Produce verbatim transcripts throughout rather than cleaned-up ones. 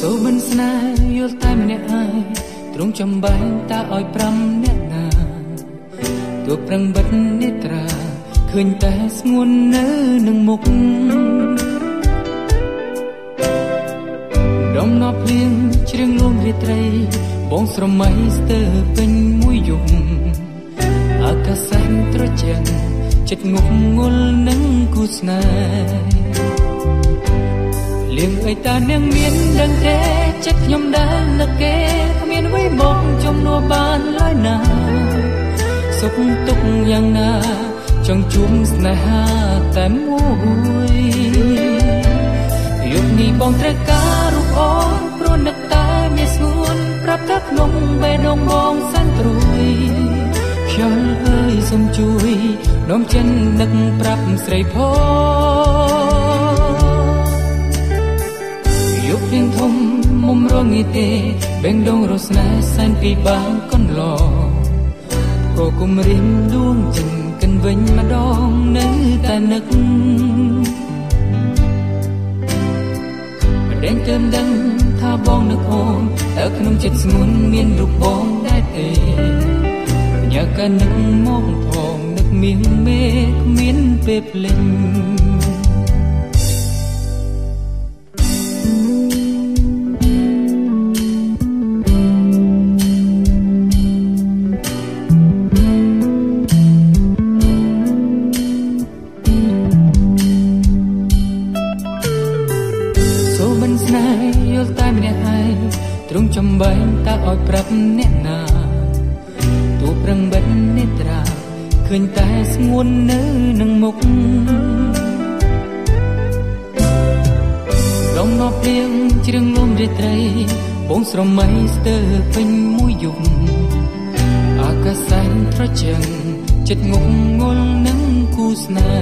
សូមិនស្នេហ៍យល់តែម្នាក់ឯងទ្រង់ចំបែងតើឲ្យប្រាំអ្នកណាទោះប្រឹងបិទនេត្រាឃើញតែស្ងួននៅនឹងមុខដំណប់ភ្លៀងជ្រៀងលួងរាត្រីបងស្រមៃស្ទើរពេញមួយយប់អាកាសត្រជាក់ចិត្តងប់ងល់នឹងគូស្នេហ៍លៀងអីតានាងមានដឹងទេចិត្តខ្ញុំដែលនឹកគេគ្មានអ្វីមកជំនួសបានឡើយណាសុខទុក្ខយ៉ាងណាចង់ជួបស្នេហាតែមួយយប់នេះបងត្រូវការរូបអូនព្រោះនឹកតែមានស្ងួនប្រាប់ថាក្នុងបេះដូងបងសែនព្រួយខ្យល់អើយសូមជួយនាំចិននឹកប្រាប់ស្រីផយប់ភ្លៀងធំមុំរងាទេបេងដូងរស្នេហ៍សែនពីបានកន្លងក៏គុំរៀមដួងចិនកិនវិញម្ដងនៅតែនឹកម្ដេចទើបដឹងថាបងនឹកអូនតើក្នុងចិត្តស្ងួនមានរូបបងដែរទេញ៉ាកានឹកមកផងនឹកមានមេគ្មានពេលភ្លេចយល់តែម្នាក់ឯងទ្រង់ចំបែងតើឲ្យប្រាប់អ្នកណាទោះប្រឹងបិទនេត្រាឃើញតែស្ងួននៅនឹងមុខដំណប់ភ្លៀងជ្រៀងលំរាត្រីបងស្រមៃស្ទើរពេញមួយយប់អាកាសត្រជាក់ចិត្តងប់ងល់នឹងគូស្នេ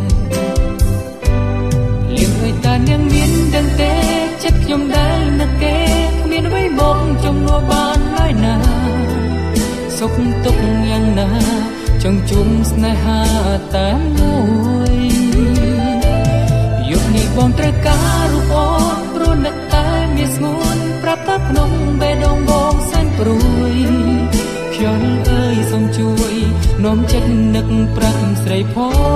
ហ៍លៀងឲ្យតានាងមានដឹងទេចិត្តខ្ញុំដែលនឹកគេគ្មានអ្វីមកជំនួសបានឡើយណាសុខទុក្ខយ៉ាងណាចង់ជួបស្នេហាតែមួយយប់នេះបងត្រូវការរូបអូនព្រោះនឹកតែមានស្ងួនប្រាប់ថាក្នុងបេះដូងបងសែនព្រួយខ្យល់អើយសូមជួយនាំចិត្តនឹកប្រាប់ស្រី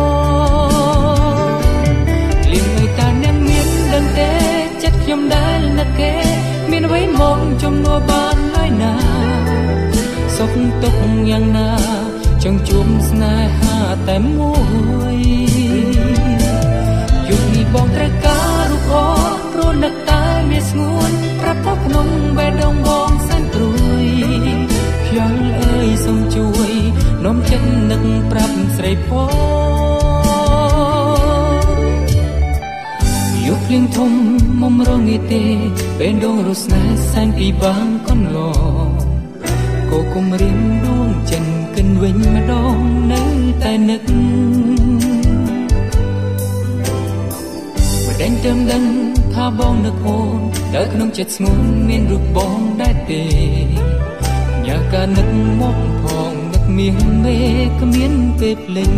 ផងលៀងឲ្យតានាងមានដឹងទេចិត្តខ្ញុំដែលនឹកគេមានអ្វីមកជំនួសបានឡើយណាសុខទុក្ខយ៉ាងណាចង់ជួបស្នេហាតែមួយយប់នេះបងត្រូវការរូបអូនព្រោះនឹកតែមានស្ងួនប្រាប់ថាក្នុងបេះដូងបងសែនព្រួយខ្យល់អើយសូមជួយនាំចិត្តនឹកប្រាប់ស្រីផងយប់ភ្លៀងធំមុំរងាទេបេះដូងរស្នេហ៍សែនពីបានកន្លងក៏គុំរៀមដួងចិនកិនវិញម្ដងនៅតែនឹកម្ដេចទើបដឹងថាបងនឹកអូនតើក្នុងចិត្តស្ងួនមានរូបបងដែរទេញ៉ាកានឹកមកផងនឹកមានមេគ្មានពេលភ្លេច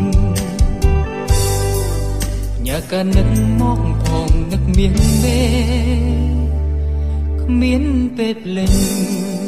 ញ៉ាកានឹកមកផងនឹកមានមេគ្មានពេលភ្លេច